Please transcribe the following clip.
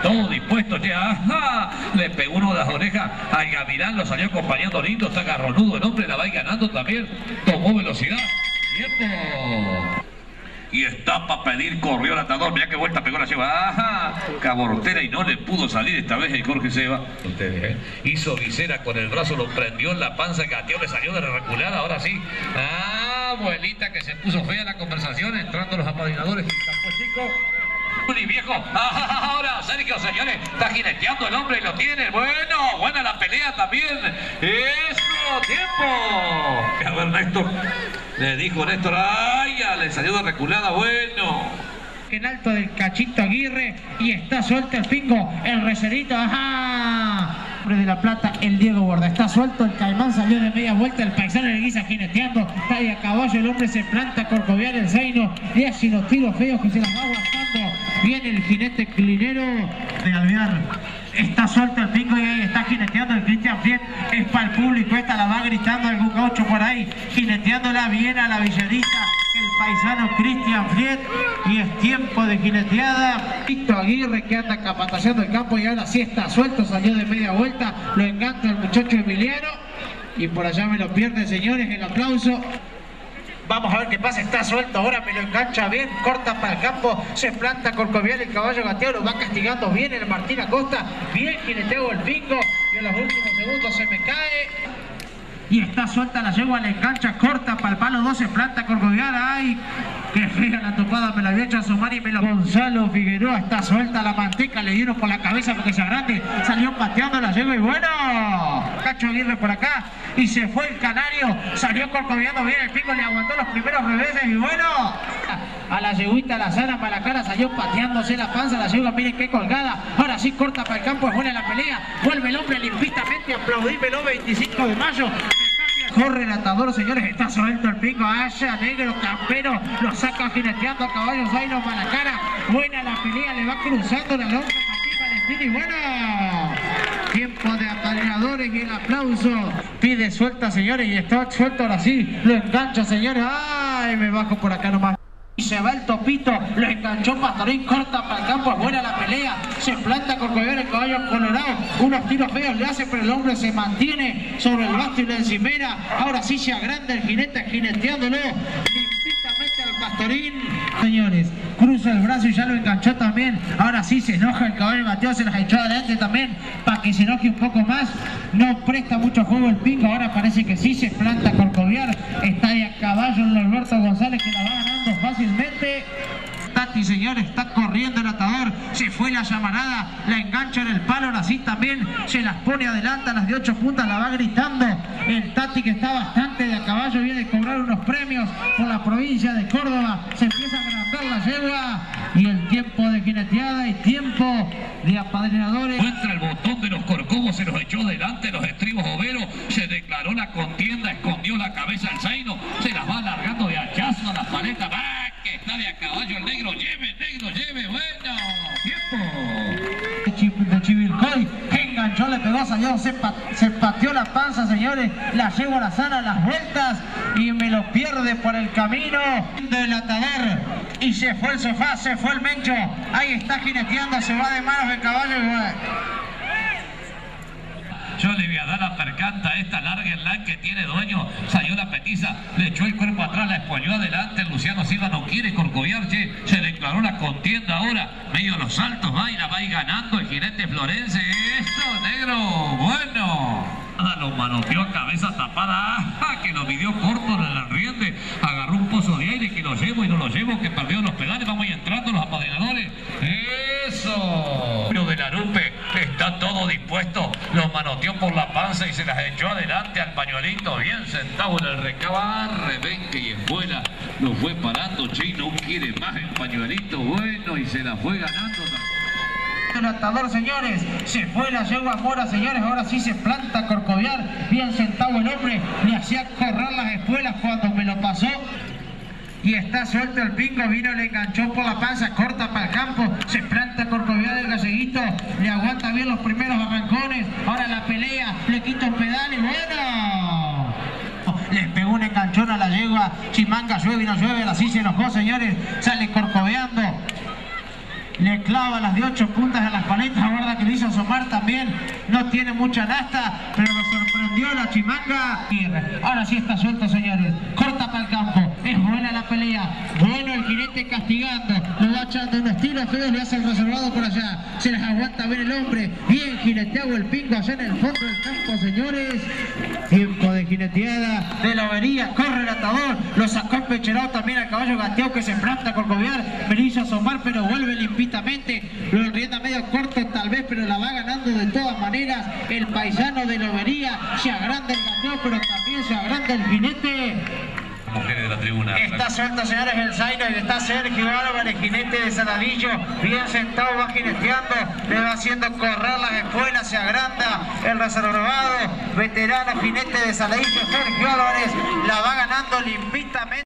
todo dispuesto ya. ¡Ajá! Le pegó uno de las orejas a Gavirán, lo salió acompañando lindo, está agarronudo el hombre, la va ganando también, tomó velocidad. ¡Tiempo! Y está para pedir, corrió el atador, mirá qué vuelta pegó la Seba. ¡Ajá! Cabortera y no le pudo salir esta vez el Jorge Seba. Hizo visera con el brazo, lo prendió en la panza, gateó, le salió de la reculada, ahora sí. Abuelita, que se puso fea la conversación, entrando los apadrinadores del campo chico. Y viejo, ahora Sergio, señores, está jineteando el hombre y lo tiene. Bueno, buena la pelea también. ¡Eso! ¡Tiempo! A ver, Néstor, le dijo Néstor, ¡ay! Ya le salió de reculada, bueno. En alto del Cachito Aguirre y está suelto el pingo, el reserito, ¡ajá! Hombre de la Plata, el Diego Borda, está suelto, el Caimán salió de media vuelta, el paisano le guisa jineteando, está ahí a caballo, el hombre se planta, Corcoviar el Zaino, y hace unos tiros feos que se las va aguantando, viene el jinete clinero de Alvear. Está suelto el pingo y ahí está jineteando el Cristian Fiet, es para el público, esta la va gritando algún gaucho por ahí, jineteándola bien a la villerita, el paisano Cristian Fiet, y es tiempo de jineteada. Tito Aguirre que anda capataceando el campo y ahora sí está suelto, salió de media vuelta, lo encanta el muchacho Emiliano, y por allá me lo pierde, señores, el aplauso. Vamos a ver qué pasa, está suelto, ahora me lo engancha bien, corta para el campo, se planta Corcovial, el caballo gateo, lo va castigando bien el Martín Acosta, bien jineteo el pingo, y en los últimos segundos se me cae. Y está suelta la yegua, le engancha, corta para el palo 2, se planta Corcovial, ay, qué fea la topada, me la había hecho asomar y me lo... Gonzalo Figueroa, está suelta la manteca, le dieron por la cabeza porque se agrande, salió pateando la yegua y bueno, Cacho Aguirre por acá, y se fue el canario, salió Corcoviando bien el pingo, le aguantó los primeros reveses y bueno, a la yeguita la sana para la cara, salió pateándose la panza, la yegua, miren qué colgada, ahora sí corta para el campo, es buena la pelea, vuelve el hombre limpitamente, aplaudímelo 25 de mayo, corre el atador, señores, está suelto el pingo, allá negro, campero, lo saca jineteando a caballo Zaino para la cara, buena la pelea, le va cruzando la lonja Martín Valentín y bueno, tiempo de apadrinadores y el aplauso, pide suelta, señores, y está suelto ahora sí, lo engancha, señores, ay, me bajo por acá nomás. Y se va el topito, lo enganchó Pastorín, corta para el campo, es buena la pelea, se planta Corcoviar el caballo colorado, unos tiros feos le hace, pero el hombre se mantiene sobre el basto y la encimera, ahora sí se agranda el jinete, jineteándolo limpitamente al Pastorín, señores, cruza el brazo y ya lo enganchó también, ahora sí se enoja el caballo bateo, se las echó adelante también, para que se enoje un poco más, no presta mucho juego el pingo, ahora parece que sí se planta Corcoviar, está ahí a caballo en Alberto González que la va ganando fácilmente. Tati, señores, está corriendo el atador, se fue la llamarada, la engancha en el palo, ahora sí también se las pone adelante a las de 8 puntas, la va gritando el Tati que está bastante de a caballo, viene a cobrar unos premios por la provincia de Córdoba, se empieza a agrandar la yegua y el tiempo de jineteada y tiempo de apadrinadores. Encuentra el botón de los corcovos, se los echó delante los estribos overos, se declaró la contienda, escondió la cabeza al Zaino, se las va alargando de hachazo a la paleta, ¡ah! Que está de a caballo el negro, lleve, bueno, tiempo. De Chivilcoy, enganchó, le pegó, salió, se pateó la panza, señores, la llevo a la sana, las vueltas y me lo pierde por el camino del atador y se fue el sofá, se fue el Mencho, ahí está jineteando, se va de manos el caballo y bueno. Yo le voy a dar la percanta, esta larga en la que tiene dueño, salió la petiza, le echó el cuerpo atrás, la espolló adelante, Luciano Silva no quiere Corcoviar, se declaró la contienda ahora, medio los saltos, va y la va a ir ganando el jinete florense, eso negro, bueno. Lo manoteó a cabeza tapada, que lo midió corto en el arriende, agarró un pozo de aire que lo llevo y no lo llevo, que perdió los pedales, vamos entrando los apadrinadores, eso. Pero de la Lupe está todo dispuesto, lo manoteó por la panza y se las echó adelante al pañuelito, bien sentado en el recaba, rebenque y en buena, lo fue parando, no quiere más el pañuelito, bueno, y se la fue ganando. El atador, señores, se fue la yegua Mora, señores, ahora sí se planta Corcoviar, bien sentado el hombre, le hacía correr las espuelas cuando me lo pasó. Y está suelto el pingo, vino, le enganchó por la panza, corta para el campo, se planta Corcoviar el galleguito, le aguanta bien los primeros arrancones, ahora la pelea, le quita un pedal y bueno. Les pegó un enganchón a la yegua, Chimanga llueve y no llueve, así se enojó, señores, sale Corcoveando. le clava las de 8 puntas a las paletas, guarda que le hizo asomar también, no tiene mucha nasta, pero lo sorprendió la chimanga. Ahora sí está suelto, señores, corta para el campo, es buena la pelea, bueno el jinete castigando, lo va echando unos tiros feos, le hace el reservado por allá, se les aguanta bien el hombre, bien jineteado el pingo allá en el fondo del campo, señores. Tiempo de jineteada de la avería, corre el atador, lo sacó empecherado también al caballo gateado que se planta con cobiar, me hizo asomar pero vuelve limpitamente, lo enrienda medio corto tal vez, pero la va ganando de todas maneras el paisano de la avería, se agranda el gateo pero también se agranda el jinete. Mujeres de la tribuna. Está suelto, señores, el Zaino y está Sergio Álvarez, jinete de Saladillo, bien sentado, va jineteando, le va haciendo correr las espuelas, se agranda el reservado, veterano jinete de Saladillo, Sergio Álvarez, la va ganando limpitamente.